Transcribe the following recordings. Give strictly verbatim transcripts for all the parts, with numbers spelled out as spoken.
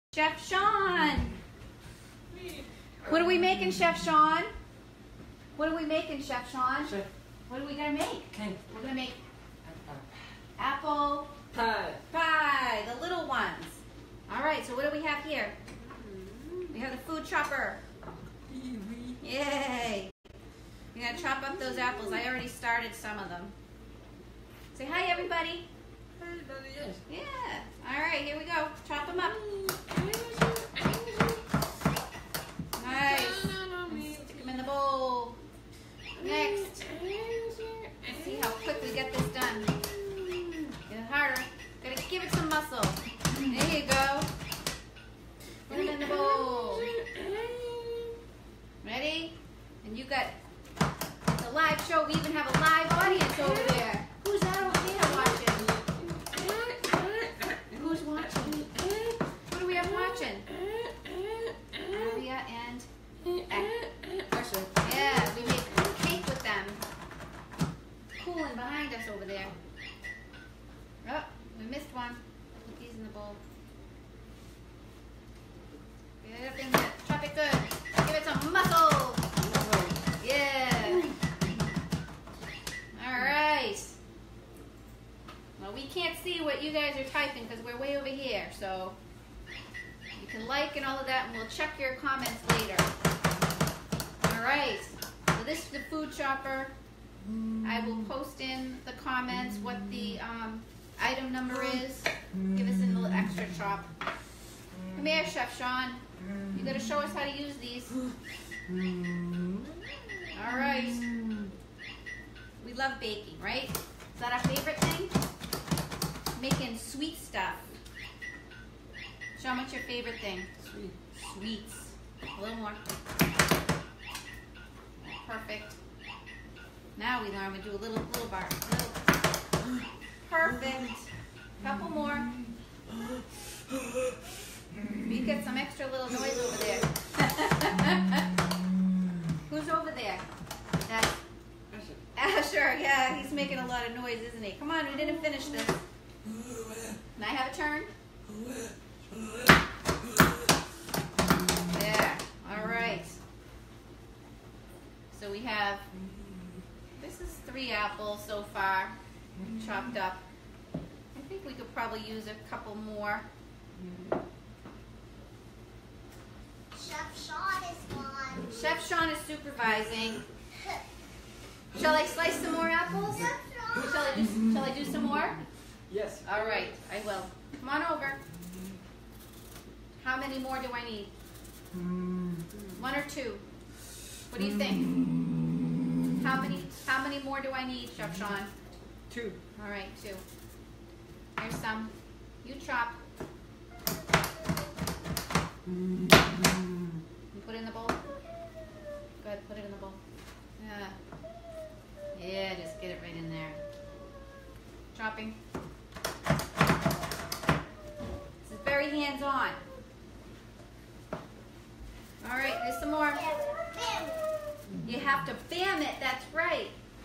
Chef Sean. What are we making, Chef Sean? What are we making, Chef Sean? Chef. What are we gonna make? Okay. We're gonna make apple Pie. pie, the little ones. All right, so what do we have here? We have the food chopper. Yay. We're gonna chop up those apples. I already started some of them. Say hi, everybody. Yes. Yeah. All right, here we go. Chop them up. Nice. Stick them in the bowl. Next. Let's see how quick we get this done. Get it harder. Gotta give it some muscle. There you go. Put them in the bowl. Ready? And you got the live show. We even have a live audience over there. Who's that over there watching? Who's watching? What are we have watching? Aria and Usher. Yeah, we make cake with them. Cooling behind us over there. Oh, we missed one. Put these in the bowl. Get it up in there. Chop it good. Give it some muscle. Yeah. All right. Well, we can't see what you guys are typing because we're way over here. So you can like and all of that, and we'll check your comments later. All right. So this is the food chopper. I will post in the comments what the um, item number is. Give us a little extra chop. Come here, Chef Sean. You got to show us how to use these. All right. We love baking, right? Is that our favorite thing? Making sweet stuff. Sean, what's your favorite thing? Sweet. Sweets. A little more. Perfect. Now we learn to do a little, little bar. Little. Perfect. Couple more. You get some extra little noise over there. Who's over there? That's Asher. Yeah, he's making a lot of noise, isn't he? Come on, we didn't finish this. Can I have a turn? There. All right. So we have, this is three apples so far, chopped up. I think we could probably use a couple more. Chef Sean is one. Chef Sean is supervising. Shall I slice some more apples? Shall I do, shall I do some more? Yes. All right, I will. Come on over. How many more do I need? One or two? What do you think? How many How many more do I need, Chef Sean? Two. All right, two. Here's some. You chop. You put it in the bowl? Good, put it in the bowl. Yeah. Yeah, just get it right in there. Chopping. This is very hands-on. All right, there's some more. You have to bam it, that's right.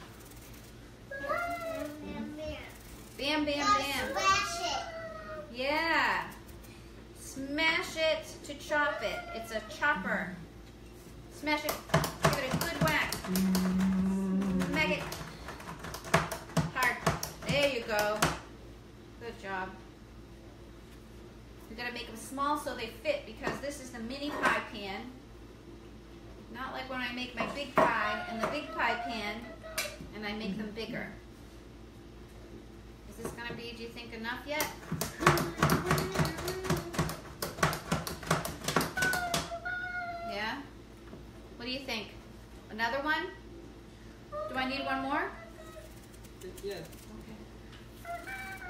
Bam, bam, bam. Smash it. Yeah. Smash it to chop it. It's a chopper. Smash it. Give it a good whack. Smack it. Hard. There you go. Good job. We gotta make them small so they fit because this is the mini pie pan. Not like when I make my big pie in the big pie pan and I make them bigger. Is this gonna be, do you think, enough yet? Yeah? What do you think? Another one? Do I need one more? Yes. Okay.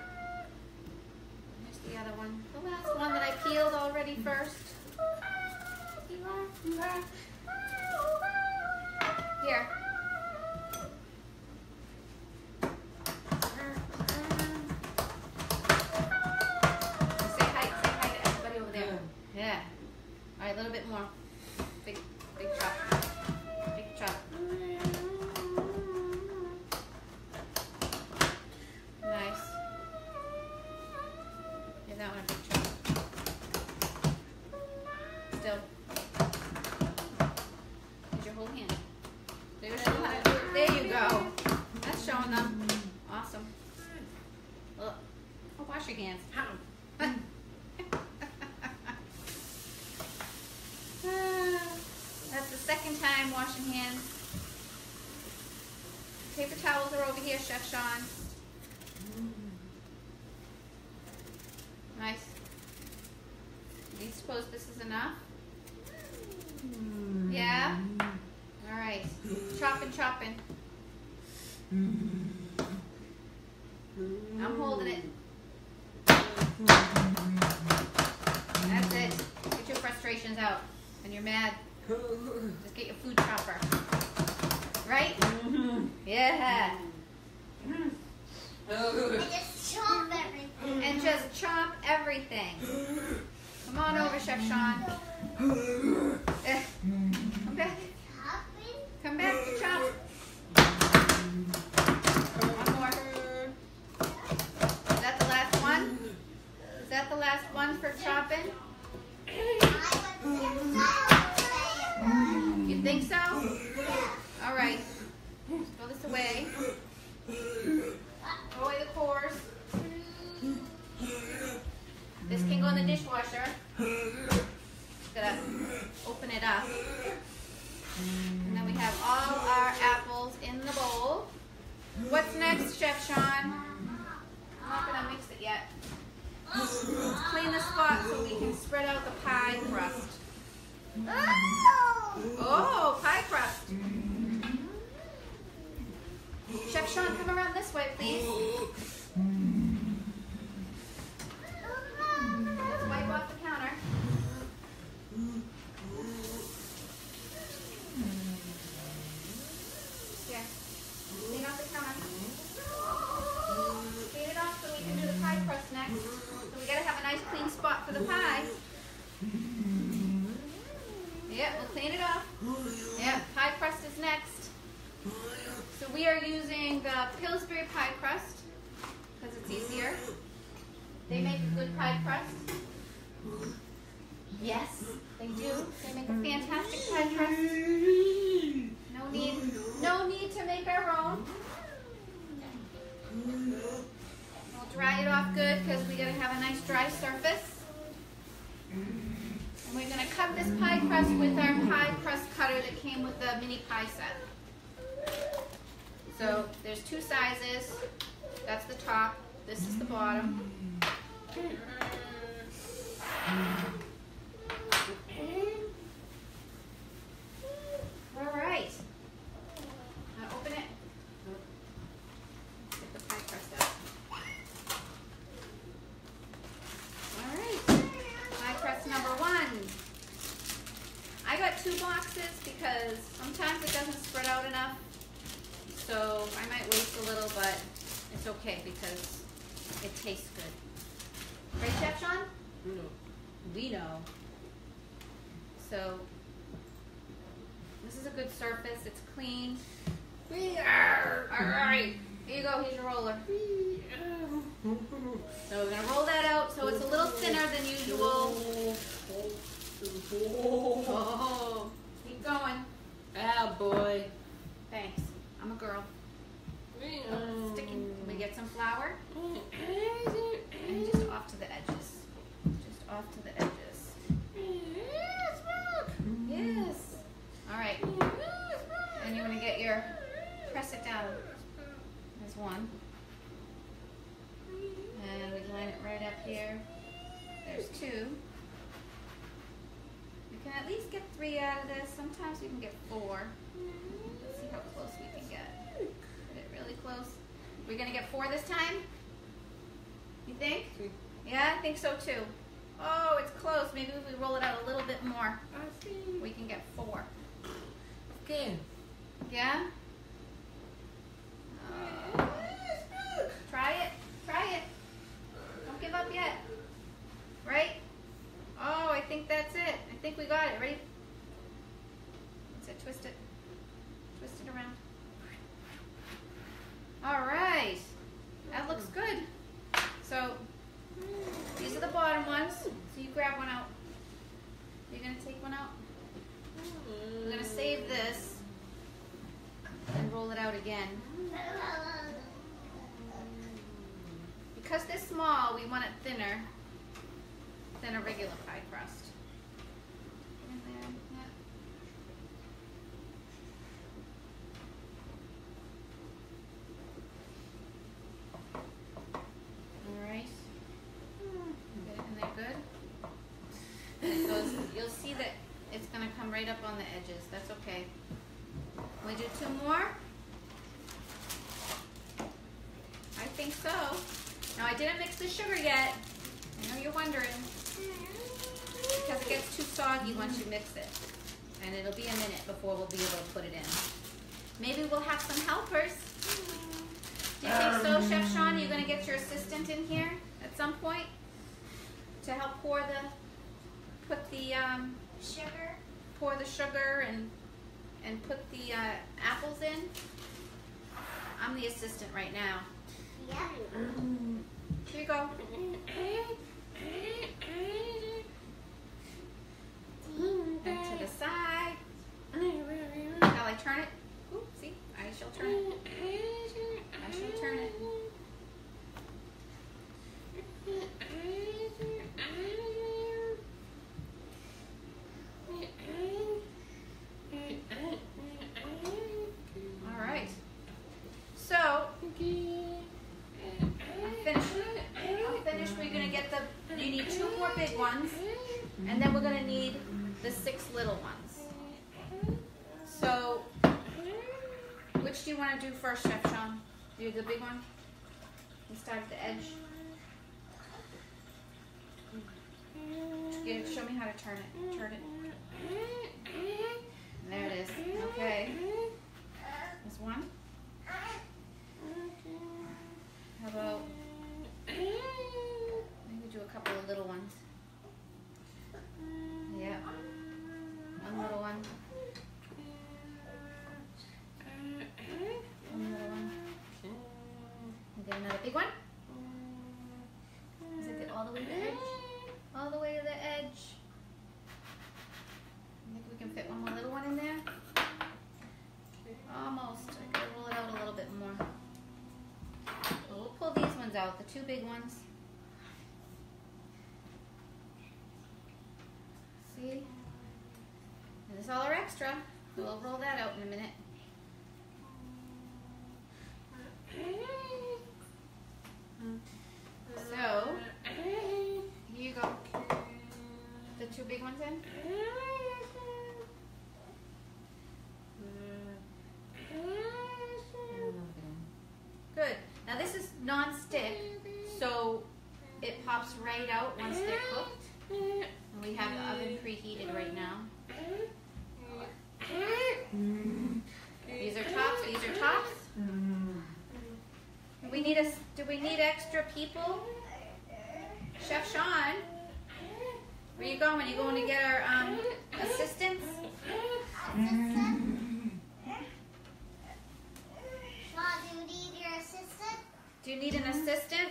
Here's the other one. The last one that I peeled already first. You are, you are. Here. Say hi, say hi to everybody over there. Yeah. All right, a little bit more. Big, big chop. Big chop. Nice. Give that one a big chop. time washing hands. Paper towels are over here, Chef Sean. Nice. Do you suppose this is enough? Yeah? Alright. Chopping, chopping. I'm holding it. That's it. Get your frustrations out. And you're mad. Just get your food chopper. Right? Yeah. And just chop everything. And just chop everything. Come on over, Chef Sean. Eh. Come back. Chopping? Come back to chop. One more. Is that the last one? Is that the last one for chopping? You think so? All right. Throw this away. Throw away the cores. This can go in the dishwasher. Just gotta open it up. And then we have all our apples in the bowl. What's next, Chef Sean? I'm not gonna mix it yet. Let's clean the spot so we can spread out the pie crust. Oh, pie crust. Chef Sean, come around this way, please. Let's wipe off the counter. Yeah. Clean off the counter. Clean it off so we can do the pie crust next. So we gotta have a nice clean spot for the pie. Yeah, we'll clean it off. Yeah, pie crust is next. So we are using the Pillsbury pie crust because it's easier. They make a good pie crust. Yes, they do. They make a fantastic pie crust. No need, no need to make our own. We'll dry it off good because we gotta have a nice dry surface. And we're gonna cut this pie crust with our pie crust cutter that came with the mini pie set. So there's two sizes. That's the top. This is the bottom. All right. Now open it. Get the pie crust out. All right. Pie crust number one. I got two boxes because sometimes it doesn't spread out enough. So I might waste a little, but it's okay because it tastes good. Right, Chef Sean? No. We know. So this is a good surface. It's clean. All right. Here you go. Here's your roller. So we're gonna roll that out so it's a little thinner than usual. Oh, keep going. Ah, boy. Thanks. I'm a girl. Oh, sticking. Can we get some flour? And just off to the edges. Just off to the edges. Yes, look. Yes. All right. And you want to get your, press it down. There's one. And we line it right up here. There's two. We can at least get three out of this. Sometimes we can get four. Let's see how close we can get. Get it really close. We're gonna get four this time? You think? Yeah, I think so too. Oh, it's close. Maybe if we roll it out a little bit more, we can get four. Okay. Yeah? Uh, try it. Try it. Don't give up yet. Right? Oh, I think that's it. I think we got it. Ready? That's it. Twist it. Twist it around. All right. That looks good. So these are the bottom ones. So you grab one out. You're going to take one out. I'm going to save this and roll it out again. Because they're small, we want it thinner than a regular pie crust. In there, you'll see that it's gonna come right up on the edges. That's okay. We do two more? I think so. Now I didn't mix the sugar yet. I know you're wondering. Because it gets too soggy once you mix it. And it'll be a minute before we'll be able to put it in. Maybe we'll have some helpers. Do you think so, Chef Sean? You're gonna get your assistant in here at some point to help pour the, put the um, Sugar. pour the sugar and and put the uh, apples in. I'm the assistant right now. Yeah. Here you go. And to the side. Shall I turn it? Ooh, see, I shall turn it. I shall turn it. All right. So, I'll finish. I'll finish. We're gonna get the. You need two more big ones, and then we're gonna need the six little ones. So, which do you want to do first, Chef Sean? Do the big one? You start at the edge. Get it, show me how to turn it. Turn it. There it is. Okay. This one. How about maybe do a couple of little ones? Yeah. One little one. One little one. And then another big one. Is it all the way to the edge? All the way to the edge. I think we can fit one more little one in there. Almost. I gotta roll it out a little bit more. Well, we'll pull these ones out, the two big ones. See? And this is all our extra. We'll roll that out in a minute. So, here you go. The two big ones in. Good. Now this is non-stick, so it pops right out once they're cooked. And we have the oven preheated right now. These are tops. These are tops. We need a. Do we need extra people? Chef Sean, where you going? You going to get our um, assistants? Sean, do you need your assistant? Do you need an assistant?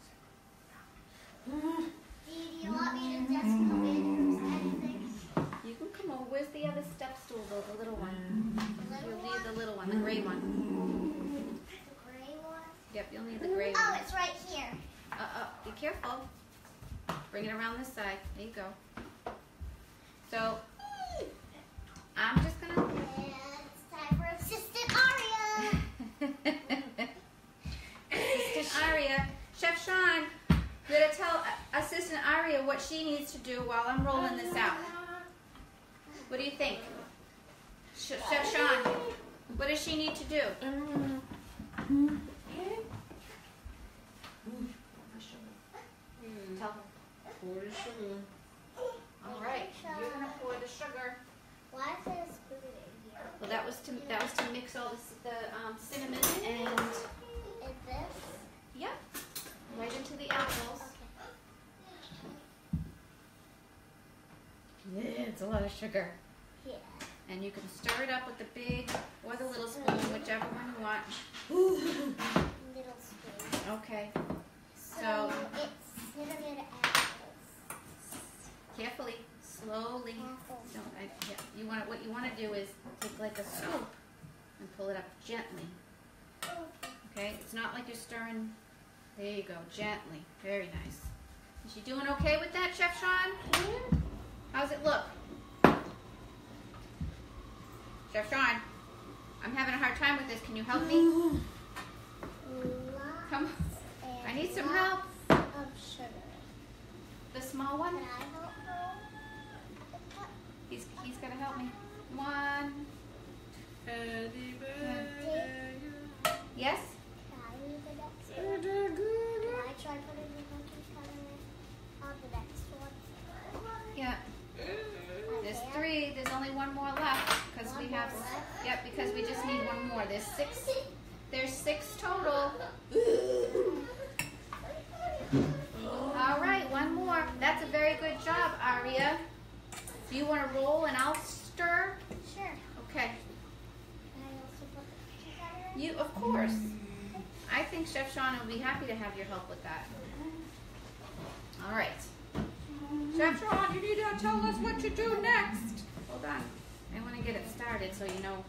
Do you, do you want me to just come in or anything? You can come over. Where's the other step stool though? The little one. The little You'll one? need the little one, the gray one. The gray one? Yep, you'll need the gray Oh, one. it's right here. Uh, uh, be careful. Bring it around this side. There you go. So, I'm just gonna. And it's time for Assistant Aria. Assistant Aria. Chef Sean, you're gonna tell uh, Assistant Aria what she needs to do while I'm rolling this out. What do you think? Sh Chef Sean, what does she need to do? Tell her. Pour the sugar. All right, you're gonna pour the sugar. Why is there a spoon in here? Well, that was to that was to mix all the, c- the um, cinnamon and Is this? yep, right into the apples. Okay. Yeah, it's a lot of sugar. Yeah. And you can stir it up with the big or the little spoon, whichever one you want. Little spoon. Okay. So, So- it's cinnamon apples. Carefully, slowly. Apples. Don't. I, yeah, you want what you want to do is take like a scoop and pull it up gently. Okay. It's not like you're stirring. There you go, gently. Very nice. Is she doing okay with that, Chef Sean? How's it look? Chef Sean, I'm having a hard time with this. Can you help me? Come on. I need some help. Of sugar. The small one? Can I help her? only one more left because we One have. more left? Yep, because we just need one more. There's six. There's six total. All right, one more. That's a very good job, Aria. Do you want to roll and I'll stir? Sure. Okay. Can I also put the peanut butter in? You, of course. I think Chef Sean will be happy to have your help with that. All right. Chef Sean, you need to tell us what you do next. Hold on. I want to get it started so you know.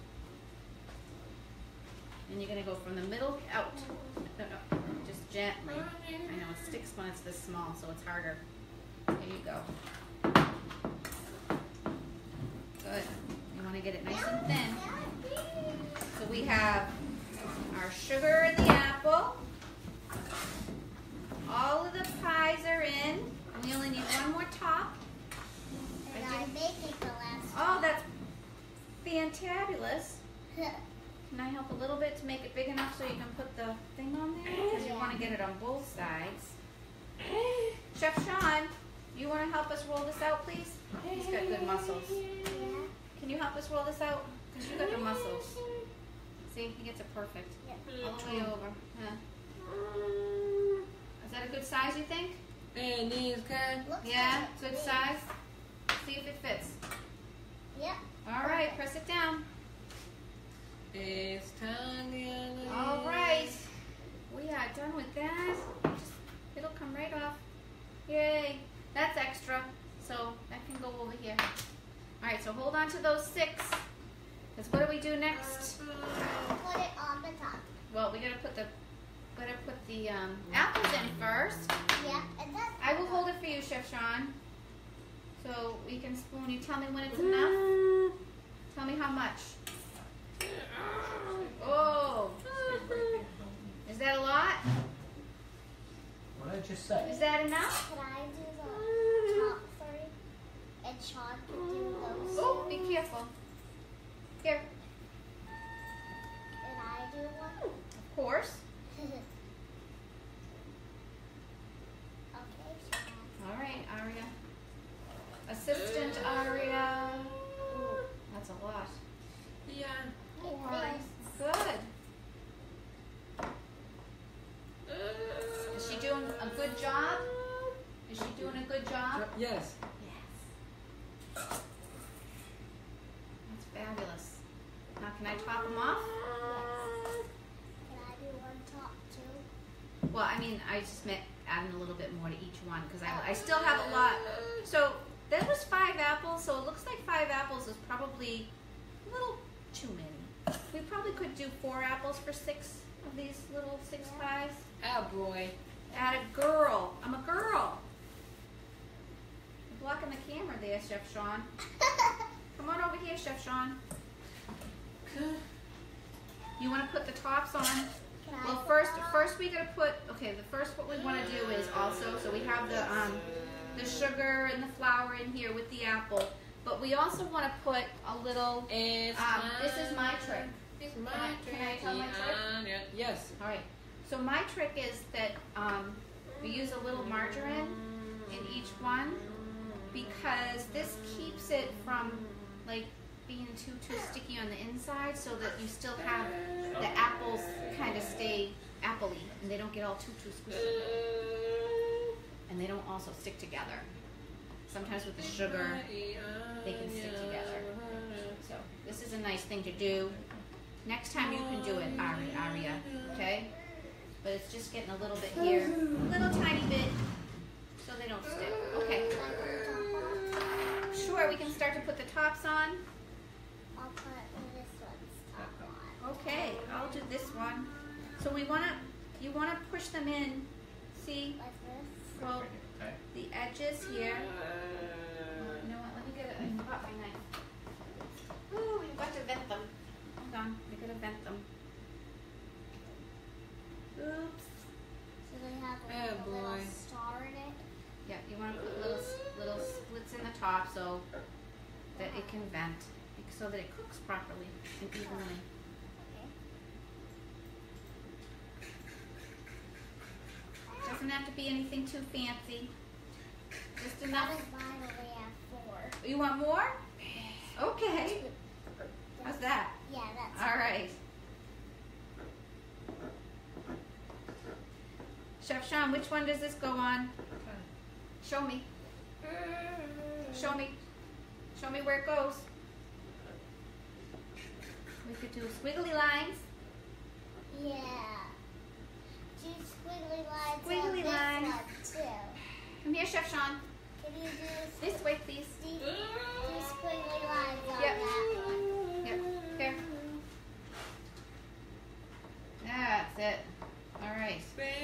And you're going to go from the middle out. No, no, just gently. I know it sticks when it's this small, so it's harder. There you go. Good. You want to get it nice and thin. So we have our sugar and the apple. All of the pies are in. And we only need one more top. And I I'm did- making the last Oh, that's fantabulous. Can I help a little bit to make it big enough so you can put the thing on there? Because you want to get it on both sides. Chef Sean, you want to help us roll this out, please? He's got good muscles. Yeah. Can you help us roll this out? Because you got the muscles. See, he gets it perfect. All the way over. Huh. Is that a good size, you think? And these kind. Looks Yeah, like good me. size. See if it fits. Yep. All right, press it down. It's time to All right, we are done with that. Just, it'll come right off. Yay, that's extra, so that can go over here. All right, so hold on to those six. Because what do we do next? Put it on the top. Well, we gotta put the, gotta put the um, apples in first. Yeah, and then I will hold it for you, Chef Sean. So we can spoon. You tell me when it's enough. Tell me how much. Oh, is that a lot? What did I just say? Is that enough? can I do the top three? And Sean can do those. Oh, be careful. Here, And I do one. of course. Okay, Sean. All right, Aria. Assistant Aria. Ooh, that's a lot. Yeah. It Good. Is she doing a good job? Is she doing a good job? Yes. Yes. That's fabulous. Now, can I top them off? Can I do one top too? Well, I mean, I just meant adding a little bit more to each one because I, I still have a lot. So that was five apples. So it looks like five apples is probably a little too many. We probably could do four apples for six of these little six pies. Oh boy. Add a girl. I'm a girl. You're blocking the camera there, Chef Sean. Come on over here, Chef Sean. You want to put the tops on? Can I Well, put first, that on? first we gotta put. Okay, the first what we want to do is also. So we have the um, the sugar and the flour in here with the apple, but we also want to put a little. It's Um, this is my trick. It's Can my I- trick. can I tell my trick? Yeah. Yes. All right. So my trick is that um, we use a little margarine in each one because this keeps it from like being too too sticky on the inside, so that you still have the apples kind of stay appley and they don't get all too too squishy, and they don't also stick together. Sometimes with the sugar, they can stick together. So this is a nice thing to do. Next time you can do it, Aria, Aria, okay? But it's just getting a little bit here, a little tiny bit, so they don't stick. Okay. Can I put the top on? Sure, we can start to put the tops on. I'll put this one's top on. Okay, I'll do this one. So we wanna, you wanna push them in. See, Like this. well, Okay. the edges here. You know what? Let me get it. I forgot my knife. Ooh, we've got to vent them. Hold on, we gotta vent them. Oops. So they have Oh, like a little boy. star in it. Yeah, you want to put little little splits in the top so that it can vent, so that it cooks properly and evenly. Okay. Doesn't have to be anything too fancy. Just That enough. is mine only have four. You want more? Okay. How's that? Yeah, that's All right. Chef Sean, which one does this go on? Show me. Show me. Show me where it goes. We could do squiggly lines. Yeah. Do squiggly lines Squiggly on this lines. one too. Come here, Chef Sean. Can you do This way, please. do, do squiggly lines on Yep. that one? Yep. Here. That's it. All right.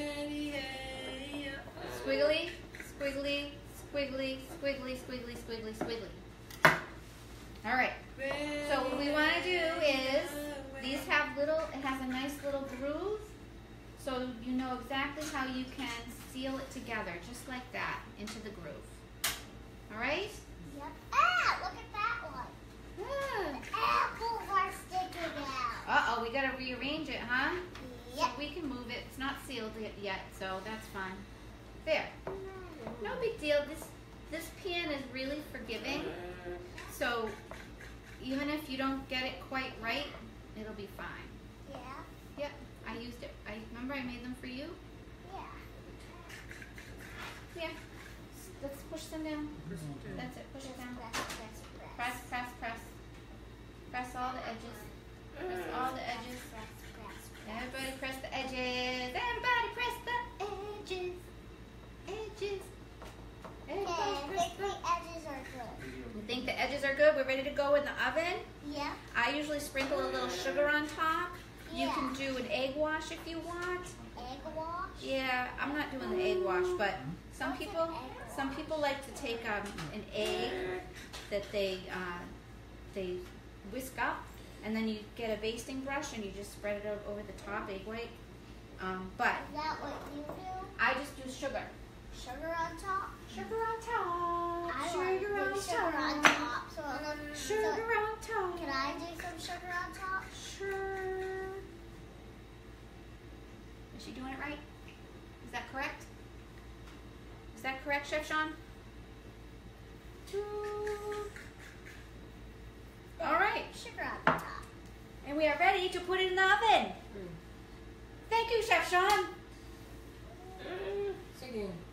Squiggly, squiggly, squiggly, squiggly, squiggly, squiggly, squiggly. All right. So what we want to do is, these have little, it has a nice little groove, so you know exactly how you can seal it together, just like that, into the groove. All right? Yep. Ah, look at that one. The apples are sticking out. Uh-oh, we got to rearrange it, huh? Yep. We can move it. It's not sealed yet, so that's fine. There. No big deal. This this pan is really forgiving, so even if you don't get it quite right, it'll be fine. Yeah. Yep, I used it. I remember I made them for you. Yeah. Yeah. Let's push them down. That's it. Push it down. Press, press, press. Press, press, press. Press all the edges. Press all the edges. Press, press, press. Everybody press the edges. Everybody press the edges. Edges. Okay, Everybody I press think the the edges are good. You think the edges are good? We're ready to go in the oven. Yeah. I usually sprinkle a little sugar on top. You Yeah. can do an egg wash if you want. Egg wash. Yeah, I'm not doing the egg wash, but some What's an people, egg wash? some people like to take um, an egg that they uh, they whisk up, and then you get a basting brush and you just spread it o- over the top, egg white. Um, but Is that what you do? I just do sugar. Sugar on top? Sugar on top. I sugar want on to sugar on top. top. So, um, Sugar so on top. can I do some sugar on top? Sure. Is she doing it right? Is that correct? Is that correct, Chef Sean? Two. All right. Sugar on the top. And we are ready to put it in the oven. Thank you, Chef Sean. Singing.